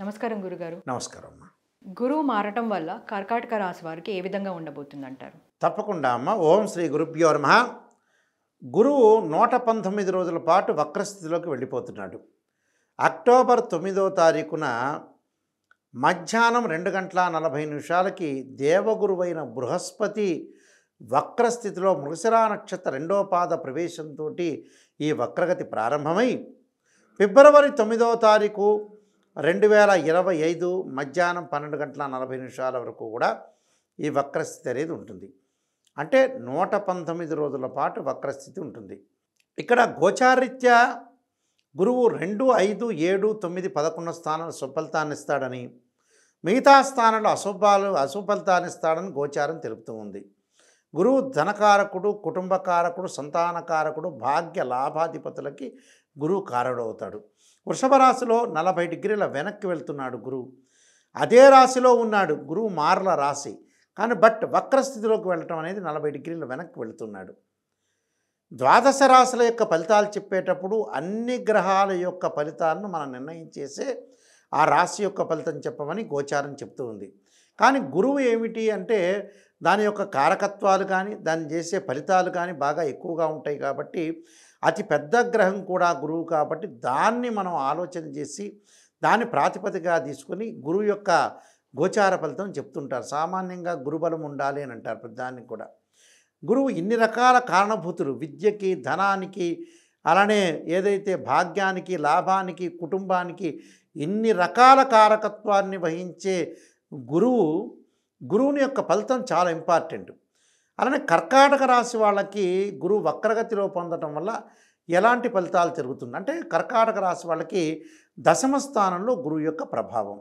నమస్కారం గురుగారు. నమస్కారం అమ్మ. గురువు మారటం వల్ల కర్కాటక రాశి వారికి ఏ విధంగా ఉండబోతుందంటారు? తప్పకుండా అమ్మ. ఓం శ్రీ గురుభ్యో నమః. గురువు 119 రోజుల పాటు వక్రస్థితిలోకి వెళ్ళిపోతున్నాడు. అక్టోబర్ 9వ తారీఖున మధ్యాహ్నం 2:40 దేవగురువైన బృహస్పతి వక్రస్థితిలో మృగశిర నక్షత్ర 2వ పాద ప్రవేశంతో ఈ వక్రగతి ప్రారంభమై ఫిబ్రవరి 9వ తారీఖు 2025 మధ్యాహ్నం 12:40 వరకు కూడా ఈ వక్రస్థితి అనేది ఉంటుంది. అంటే 119 రోజుల పాటు వక్రస్థితి ఉంటుంది. ఇక్కడ గోచారీత్యా గురువు 2, 5, 7, 9, 11 స్థానాలు సుఫలితాన్ని ఇస్తాడని, మిగతా స్థానాల్లో అశుఫలితాన్ని ఇస్తాడని గోచారం తెలుపుతూ ఉంది. గురువు ధనకారకుడు, కుటుంబకారకుడు, సంతానకారకుడు, భాగ్య లాభాధిపతులకి గురువు కారడవుతాడు. వృషభ రాశిలో 40 డిగ్రీల వెనక్కి వెళ్తున్నాడు గురువు. అదే రాశిలో ఉన్నాడు గురువు, మార్ల రాశి కానీ వక్రస్థితిలోకి వెళ్ళటం అనేది 40 డిగ్రీల వెనక్కి వెళుతున్నాడు. ద్వాదశ రాశుల యొక్క ఫలితాలు చెప్పేటప్పుడు అన్ని గ్రహాల యొక్క ఫలితాలను మనం నిర్ణయించేసే ఆ రాశి యొక్క ఫలితం చెప్పమని గోచారం చెప్తూ ఉంది. కానీ గురువు ఏమిటి అంటే దాని యొక్క కారకత్వాలు కానీ దాన్ని చేసే ఫలితాలు కానీ బాగా ఎక్కువగా ఉంటాయి. కాబట్టి అతి పెద్ద గ్రహం కూడా గురువు కాబట్టి దాన్ని మనం ఆలోచన చేసి దాన్ని ప్రాతిపదికగా తీసుకొని గురువు యొక్క గోచార ఫలితం చెప్తుంటారు. సామాన్యంగా గురుబలం ఉండాలి అని అంటారు ప్రతిదానికి కూడా. గురువు ఇన్ని రకాల కారణభూతులు, విద్యకి, ధనానికి, అలానే ఏదైతే భాగ్యానికి, లాభానికి, కుటుంబానికి ఇన్ని రకాల కారకత్వాన్ని వహించే గురువుని యొక్క ఫలితం చాలా ఇంపార్టెంట్. అలానే కర్కాటక రాశి వాళ్ళకి గురువు వక్రగతిలో పొందటం వల్ల ఎలాంటి ఫలితాలు జరుగుతుంది అంటే కర్కాటక రాశి వాళ్ళకి దశమ స్థానంలో గురువు యొక్క ప్రభావం.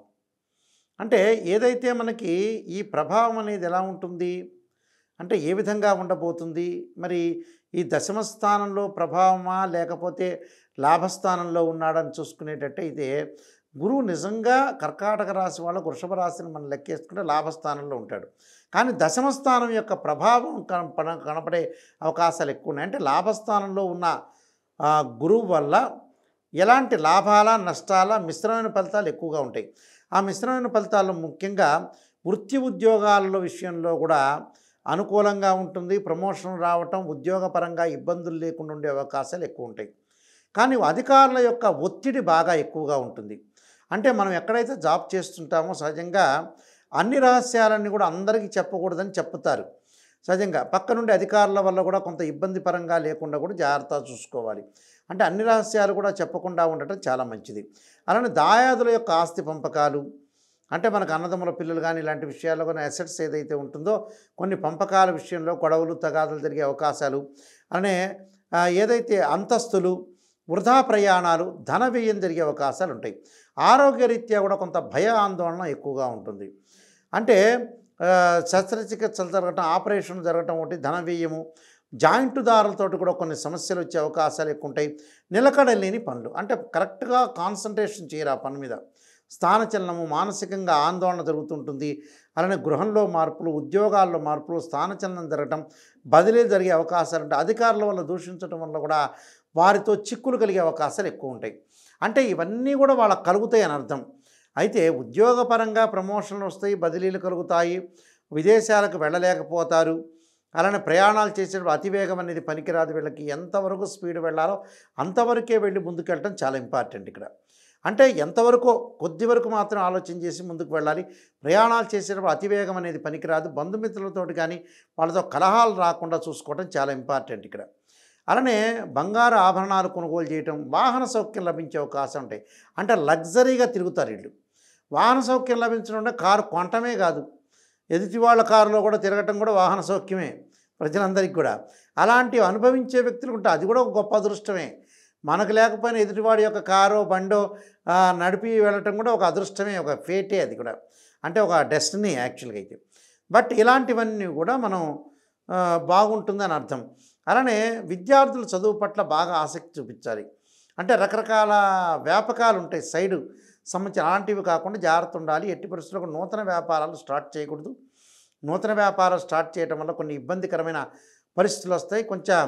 అంటే ఏదైతే మనకి ఈ ప్రభావం అనేది ఎలా ఉంటుంది అంటే ఏ విధంగా ఉండబోతుంది, మరి ఈ దశమ స్థానంలో ప్రభావమా లేకపోతే లాభస్థానంలో ఉన్నాడని చూసుకునేటట్టయితే గురువు నిజంగా కర్కాటక రాశి వాళ్ళకు వృషభ రాశిని మనం లెక్కేసుకుంటే లాభస్థానంలో ఉంటాడు. కానీ దశమ స్థానం యొక్క ప్రభావం కనపడే అవకాశాలు ఎక్కువ ఉన్నాయి. అంటే లాభస్థానంలో ఉన్న గురువు వల్ల ఎలాంటి లాభాల, నష్టాల, మిశ్రమైన ఫలితాలు ఎక్కువగా ఉంటాయి. ఆ మిశ్రమైన ఫలితాల్లో ముఖ్యంగా వృత్తి ఉద్యోగాల విషయంలో కూడా అనుకూలంగా ఉంటుంది. ప్రమోషన్ రావటం, ఉద్యోగపరంగా ఇబ్బందులు లేకుండా ఉండే అవకాశాలు ఎక్కువ ఉంటాయి. కానీ అధికారుల యొక్క ఒత్తిడి బాగా ఎక్కువగా ఉంటుంది. అంటే మనం ఎక్కడైతే జాబ్ చేస్తుంటామో సహజంగా అన్ని రహస్యాలన్నీ కూడా అందరికీ చెప్పకూడదని చెప్తారు. సహజంగా పక్క నుండి అధికారుల వల్ల కూడా కొంత ఇబ్బంది పరంగా లేకుండా కూడా జాగ్రత్త చూసుకోవాలి. అంటే అన్ని రహస్యాలు కూడా చెప్పకుండా ఉండటం చాలా మంచిది. అలానే దాయాదుల యొక్క ఆస్తి పంపకాలు, అంటే మనకు అన్నదమ్ముల పిల్లలు కానీ ఇలాంటి విషయాల్లో కానీ అసెట్స్ ఏదైతే ఉంటుందో కొన్ని పంపకాల విషయంలో గొడవలు, తగాదాలు జరిగే అవకాశాలు, అలానే ఏదైతే అంతస్తులు, వృధా ప్రయాణాలు, ధన వ్యయం జరిగే అవకాశాలు ఉంటాయి. ఆరోగ్యరీత్యా కూడా కొంత భయ ఆందోళన ఎక్కువగా ఉంటుంది. అంటే శస్త్రచికిత్సలు జరగటం, ఆపరేషన్ జరగటం ఒకటి, ధన వ్యయము, జాయింట్దారులతో కూడా కొన్ని సమస్యలు వచ్చే అవకాశాలు ఎక్కువ ఉంటాయి. నిలకడ లేని పనులు, అంటే కరెక్ట్గా కాన్సన్ట్రేషన్ చేయరు ఆ పని మీద, స్థానచలనము, మానసికంగా ఆందోళన జరుగుతుంటుంది. అలానే గృహంలో మార్పులు, ఉద్యోగాల్లో మార్పులు, స్థానచలనం జరగటం, బదిలీలు జరిగే అవకాశాలు ఉంటాయి. అధికారుల వల్ల దూషించడం వల్ల కూడా వారితో చిక్కులు కలిగే అవకాశాలు ఎక్కువ ఉంటాయి. అంటే ఇవన్నీ కూడా వాళ్ళకు కలుగుతాయి అని అర్థం. అయితే ఉద్యోగపరంగా ప్రమోషన్లు వస్తాయి, బదిలీలు కలుగుతాయి, విదేశాలకు వెళ్ళలేకపోతారు. అలానే ప్రయాణాలు చేసేటప్పుడు అతివేగం అనేది పనికిరాదు. వీళ్ళకి ఎంతవరకు స్పీడ్ వెళ్ళాలో అంతవరకే వెళ్ళి ముందుకెళ్ళటం చాలా ఇంపార్టెంట్ ఇక్కడ. అంటే ఎంతవరకు కొద్ది వరకు మాత్రం ఆలోచన చేసి ముందుకు వెళ్ళాలి. ప్రయాణాలు చేసేటప్పుడు అతివేగం అనేది పనికిరాదు. బంధుమిత్రులతో కానీ వాళ్ళతో కలహాలు రాకుండా చూసుకోవడం చాలా ఇంపార్టెంట్ ఇక్కడ. అలానే బంగారు ఆభరణాలు కొనుగోలు చేయటం, వాహన సౌఖ్యం లభించే అవకాశం ఉంటాయి. అంటే లగ్జరీగా తిరుగుతారు వీళ్ళు. వాహన సౌఖ్యం లభించడం అంటే కారు కొనటమే కాదు, ఎదుటి వాళ్ళ కారులో కూడా తిరగటం కూడా వాహన సౌఖ్యమే ప్రజలందరికీ కూడా. అలాంటివి అనుభవించే వ్యక్తులు ఉంటే అది కూడా ఒక గొప్ప అదృష్టమే. మనకు లేకపోయినా ఎదుటివాడి యొక్క కారో బండో నడిపి వెళ్ళటం కూడా ఒక అదృష్టమే, ఒక ఫేటే అది కూడా. అంటే ఒక డెస్టినీ యాక్చువల్గా అయితే. ఇలాంటివన్నీ కూడా మనం బాగుంటుందని అర్థం. అలానే విద్యార్థులు చదువు పట్ల బాగా ఆసక్తి చూపించాలి. అంటే రకరకాల వ్యాపకాలు ఉంటాయి సైడు సంబంధించిన, అలాంటివి కాకుండా జాగ్రత్త ఉండాలి. ఎట్టి పరిస్థితుల్లో నూతన వ్యాపారాలు స్టార్ట్ చేయకూడదు. నూతన వ్యాపారాలు స్టార్ట్ చేయడం వల్ల కొన్ని ఇబ్బందికరమైన పరిస్థితులు వస్తాయి. కొంచెం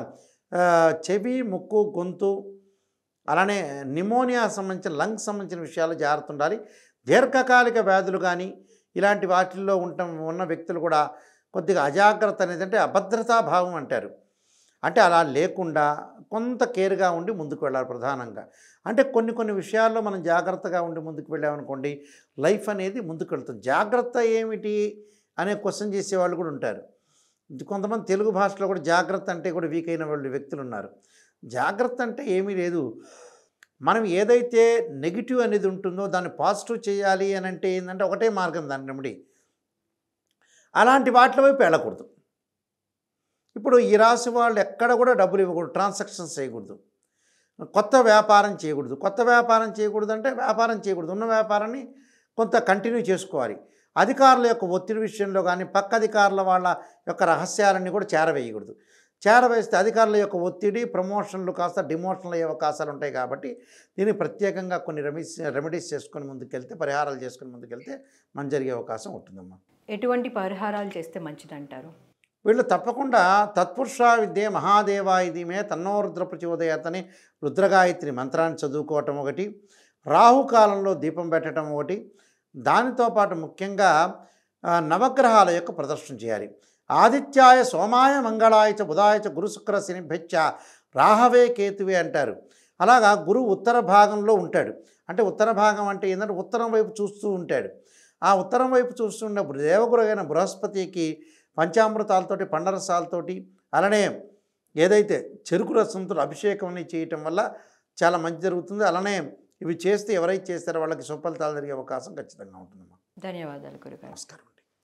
చెవి, ముక్కు, గొంతు, అలానే నిమోనియా సంబంధించిన, లంగ్స్ సంబంధించిన విషయాలు జాగ్రత్త ఉండాలి. దీర్ఘకాలిక వ్యాధులు కానీ ఇలాంటి వాటిల్లో ఉన్న వ్యక్తులు కూడా కొద్దిగా అజాగ్రత్త అనేది అంటే అభద్రతా భావం అంటారు. అంటే అలా లేకుండా కొంత కేర్గా ఉండి ముందుకు వెళ్ళాలి ప్రధానంగా. అంటే కొన్ని విషయాల్లో మనం జాగ్రత్తగా ఉండి ముందుకు వెళ్ళామనుకోండి లైఫ్ అనేది ముందుకు వెళ్తుంది. జాగ్రత్త ఏమిటి అనే క్వశ్చన్ చేసేవాళ్ళు కూడా ఉంటారు. కొంతమంది తెలుగు భాషలో కూడా జాగ్రత్త అంటే కూడా వీక్ అయిన వాళ్ళు వ్యక్తులు ఉన్నారు. జాగ్రత్త అంటే ఏమీ లేదు. మనం ఏదైతే నెగిటివ్ అనేది ఉంటుందో దాన్ని పాజిటివ్ చేయాలి అని అంటే ఏంటంటే ఒకటే మార్గం దాని రెమెడీ. అలాంటి వాటి వైపు వెళ్ళకూడదు. ఇప్పుడు ఈ రాశి వాళ్ళు ఎక్కడ కూడా డబ్బులు ఇవ్వకూడదు, ట్రాన్సాక్షన్స్ చేయకూడదు, కొత్త వ్యాపారం చేయకూడదు. కొత్త వ్యాపారం చేయకూడదు అంటే వ్యాపారం చేయకూడదు, ఉన్న వ్యాపారాన్ని కొంత కంటిన్యూ చేసుకోవాలి. అధికారుల యొక్క ఒత్తిడి విషయంలో కానీ పక్క అధికారుల వాళ్ళ యొక్క రహస్యాలన్నీ కూడా చేరవేయకూడదు. చేరవేస్తే అధికారుల యొక్క ఒత్తిడి, ప్రమోషన్లు కాస్త డిమోషన్లు అయ్యే అవకాశాలు ఉంటాయి. కాబట్టి దీన్ని ప్రత్యేకంగా కొన్ని రెమెడీస్ చేసుకొని ముందుకెళ్తే, పరిహారాలు చేసుకొని ముందుకెళ్తే మంచి జరిగే అవకాశం ఉంటుందమ్మా. ఎటువంటి పరిహారాలు చేస్తే మంచిదంటారు? వీళ్ళు తప్పకుండా తత్పురుషా విద్యే మహాదేవాయ ధీమహి తన్నో రుద్ర ప్రచోదయాత్ అని రుద్రగాయత్రి మంత్రాన్ని చదువుకోవటం ఒకటి, రాహుకాలంలో దీపం పెట్టడం ఒకటి, దానితో పాటు ముఖ్యంగా నవగ్రహాల యొక్క ప్రదర్శన చేయాలి. ఆదిత్యాయ సోమాయ మంగళాయ చ బుధాయ చ గురు శుక్ర శనిభ్యశ్చ రాహవే కేతువే అంటారు. అలాగా గురువు ఉత్తర భాగంలో ఉంటాడు. అంటే ఉత్తర భాగం అంటే ఏంటంటే ఉత్తరం వైపు చూస్తూ ఉంటాడు. ఆ ఉత్తరం వైపు చూస్తున్న దేవగురు అయిన బృహస్పతికి పంచామృతాలతోటి, పండరసాలతోటి, అలానే ఏదైతే చెరుకు రసంతో అభిషేకం అనేది చేయటం వల్ల చాలా మంచి జరుగుతుంది. అలానే ఇవి చేస్తే ఎవరైతే చేస్తారో వాళ్ళకి సుఫలితాలు జరిగే అవకాశం ఖచ్చితంగా ఉంటుందమ్మా. ధన్యవాదాలు గురుగారు. నమస్కారం.